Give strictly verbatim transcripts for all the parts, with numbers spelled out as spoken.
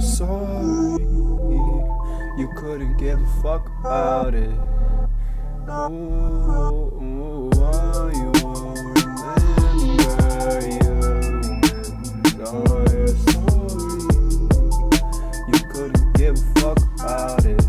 sorry. You couldn't give a fuck about it. Ooh, ooh, why you won't remember you and I'm sorry. You couldn't give a fuck about it.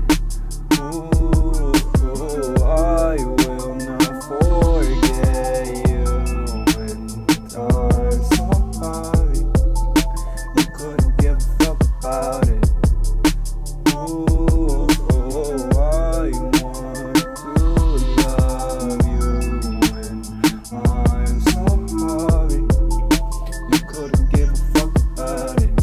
Ooh, ooh, I will not forget you and I'm sorry. You couldn't give a fuck about it. Ooh, ooh, I want to love you and I'm sorry. You couldn't give a fuck about it.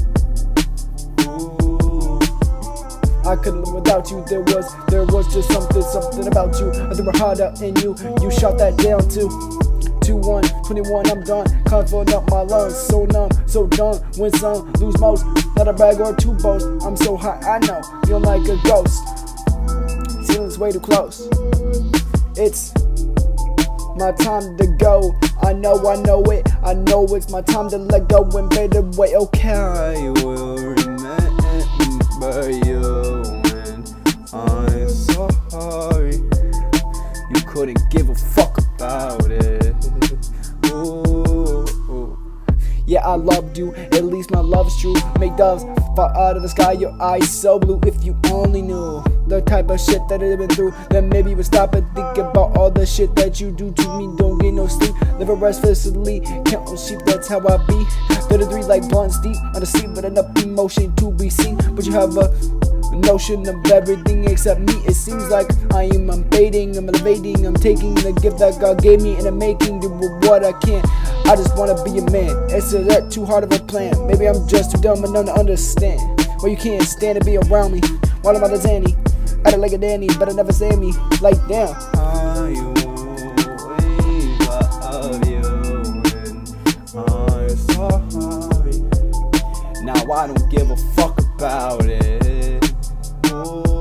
Ooh. I couldn't live without you. There was, there was just something, something about you. I threw my heart out in you. You shot that down too. two one, twenty-one, I'm done. Coughing up my lungs, so numb, so done. Win some, lose most. Not a bag or two boats. I'm so high, I know. Feeling like a ghost. Ceiling's way too close. It's my time to go. I know, I know it. I know it's my time to let go and fade away. Okay. I will remember you and I'm sorry. You couldn't give a fuck about it. Ooh, ooh. Yeah, I loved you, at least my love is true. Make doves fall out of the sky, your eyes so blue. If you only knew the type of shit that I've been through, then maybe you would stop and think about all the shit that you do to me. Don't get no sleep, live a restlessly, count on sheep, that's how I be. thirty-three like blunts deep, on the sleep with enough emotion to be seen. But you have a notion of everything except me. It seems like I am I'm fading, I'm elevating, I'm taking the gift that God gave me and I'm making do what I can. I just wanna be a man. Is that too hard of a plan? Maybe I'm just too dumb and don't understand. Well, you can't stand to be around me while I'm out of Zanny. I don't like a Danny, but I never say me like damn. I always love you and I'm sorry. Now I don't give a fuck about it. Ooh.